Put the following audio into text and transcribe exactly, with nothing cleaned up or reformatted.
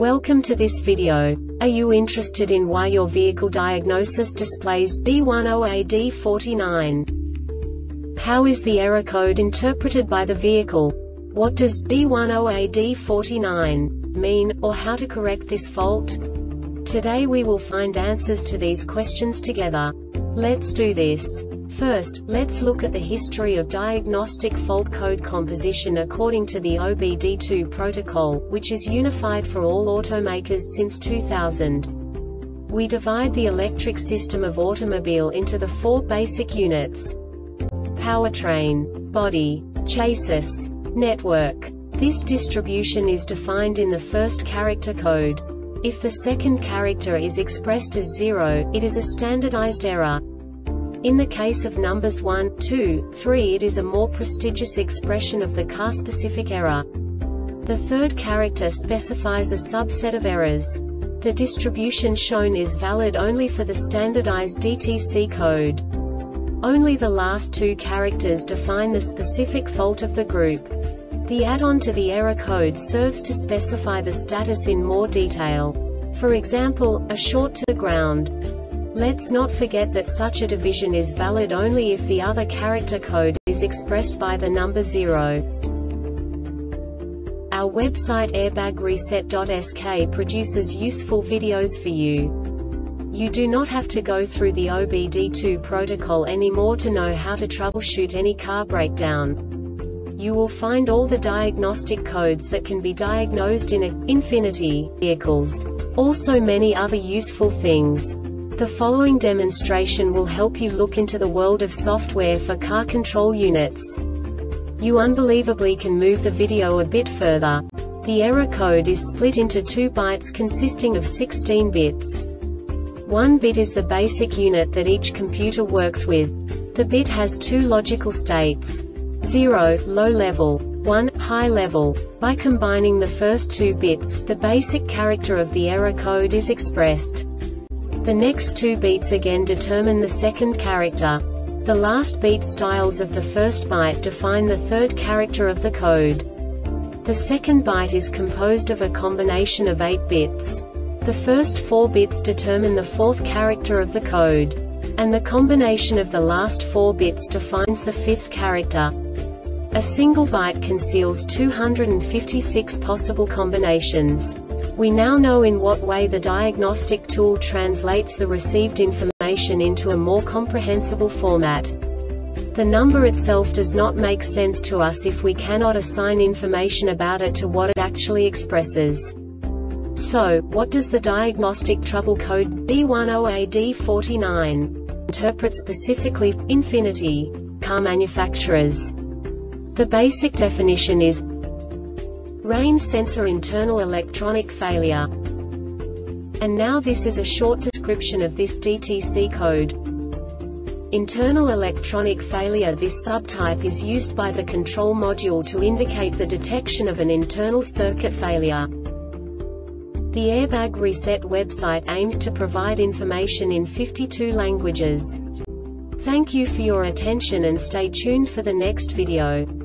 Welcome to this video. Are you interested in why your vehicle diagnosis displays B ten A D forty-nine? How is the error code interpreted by the vehicle? What does B ten A D forty-nine mean, or how to correct this fault? Today we will find answers to these questions together. Let's do this. First, let's look at the history of diagnostic fault code composition according to the O B D two protocol, which is unified for all automakers since two thousand. We divide the electric system of automobile into the four basic units: powertrain, body, chassis, network. This distribution is defined in the first character code. If the second character is expressed as zero, it is a standardized error. In the case of numbers one, two, three, it is a more prestigious expression of the car-specific error. The third character specifies a subset of errors. The distribution shown is valid only for the standardized D T C code. Only the last two characters define the specific fault of the group. The add-on to the error code serves to specify the status in more detail. For example, a short to the ground. Let's not forget that such a division is valid only if the other character code is expressed by the number zero. Our website airbag reset dot S K produces useful videos for you. You do not have to go through the O B D two protocol anymore to know how to troubleshoot any car breakdown. You will find all the diagnostic codes that can be diagnosed in a Infiniti vehicles. Also many other useful things. The following demonstration will help you look into the world of software for car control units. You unbelievably can move the video a bit further. The error code is split into two bytes consisting of sixteen bits. One bit is the basic unit that each computer works with. The bit has two logical states: zero, low level, one, high level. By combining the first two bits, the basic character of the error code is expressed. The next two beats again determine the second character. The last beat styles of the first byte define the third character of the code. The second byte is composed of a combination of eight bits. The first four bits determine the fourth character of the code. And the combination of the last four bits defines the fifth character. A single byte conceals two hundred fifty-six possible combinations. We now know in what way the diagnostic tool translates the received information into a more comprehensible format. The number itself does not make sense to us if we cannot assign information about it to what it actually expresses. So, what does the diagnostic trouble code B ten A D forty-nine interpret specifically for Infiniti car manufacturers? The basic definition is rain sensor internal electronic failure. And now this is a short description of this D T C code. Internal electronic failure. This subtype is used by the control module to indicate the detection of an internal circuit failure. The Airbag Reset website aims to provide information in fifty-two languages. Thank you for your attention and stay tuned for the next video.